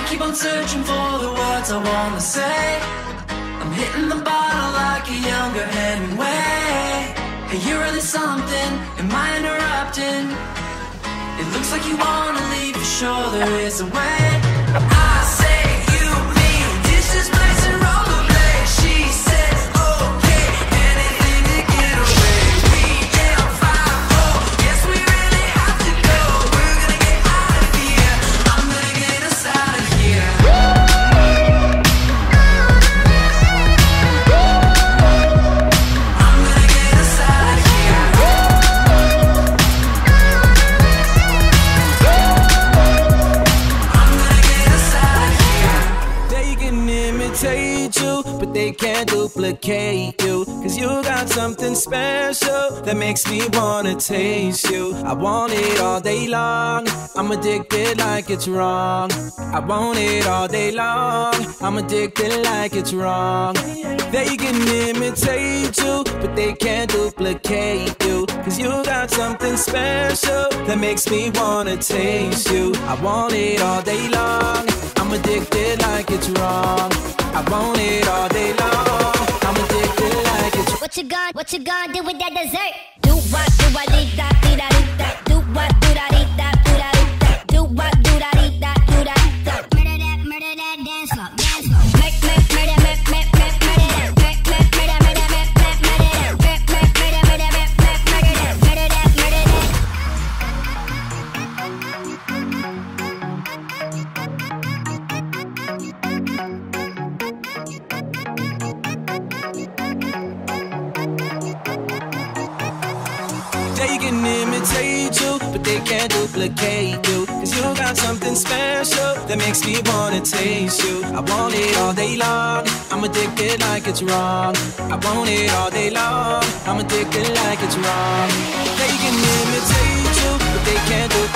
keep on searching for the words I wanna say. I'm hitting the bottle like a younger Hemingway. Hey, you're really something, am I interrupting? It looks like you wanna leave, for sure there is a way. I say you, me, dishes, plates, and rollerblades. She says okay, anything to get away. We am 5-0, yes we really have to go. We're gonna get out of here, I'm gonna get us out of here. I'm gonna get us out of here. I'm gonna get us out of here. They can imitate you, but they can't duplicate you. Cause you got something special that makes me wanna taste you. I want it all day long, I'm addicted like it's wrong. I want it all day long, I'm addicted like it's wrong. They can imitate you, but they can't duplicate you. Cause you got something special that makes me wanna taste you. I want it all day long, I'm addicted like it's wrong. I want it all day long, I'm addicted like it's wrong. What you gonna do with that dessert? Do what, do I dee da dee da dee da. Do what, do da dee da do da dee da. Do what, do da dee da do da dee da. Murder that, dance floor, dance floor. Murder that, murder that, murder that, murder that, murder that, murder that, murder that, murder that. They can imitate you, but they can't duplicate you. Cause you got something special that makes me wanna taste you. I want it all day long, I'm addicted like it's wrong. I want it all day long, I'm addicted like it's wrong. They can imitate you, but they can't duplicate you.